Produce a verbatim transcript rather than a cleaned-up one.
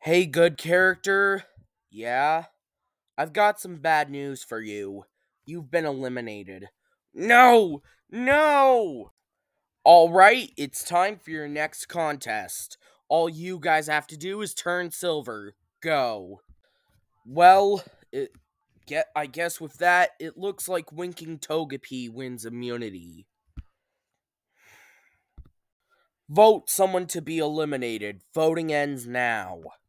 Hey, good character. Yeah, I've got some bad news for you. You've been eliminated. No! No! Alright, it's time for your next contest. All you guys have to do is turn silver. Go. Well, it, get, I guess with that, it looks like Winking Togepi wins immunity. Vote someone to be eliminated. Voting ends now.